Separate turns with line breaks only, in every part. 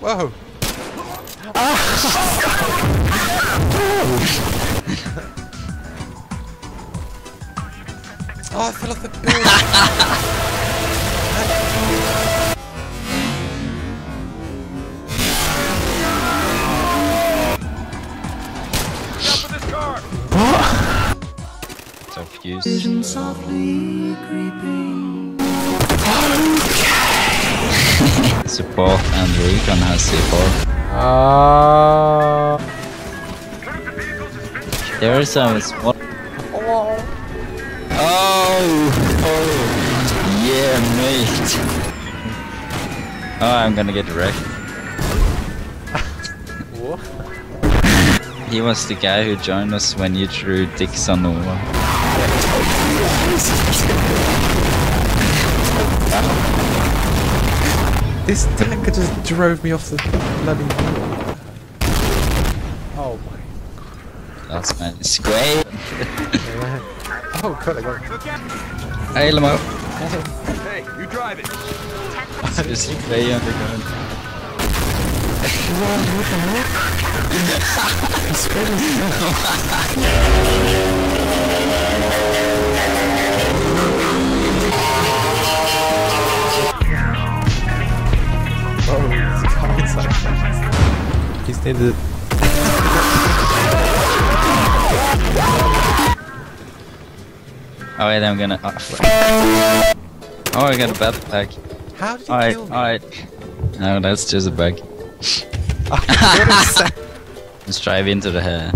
Whoa! Oh, I fell off the building!
Soft use.
Vision softly creeping.
Support and recon has C4. There is some small. Oh, yeah, mate. Oh, I'm gonna get wrecked.
What?
He was the guy who joined us when you threw dicks on Nova.
This tanker just drove me off the bloody wall. Oh my.
That's man, it's great.
Oh god, I got it.
Hey, Lamo.
Hey, you drive it.
Just play on the gun.
Oh, he's coming inside. He's near the...
Oh wait, I'm gonna. Oh, I got a backpack.
How did he kill me?
Alright. No, that's just a bug. Let's drive into the hair.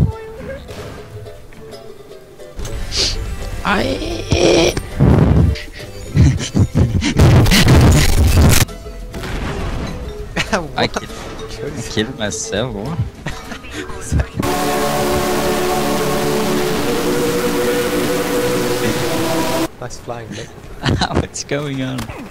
I killed myself. What?
Nice flying, mate.
What's going on?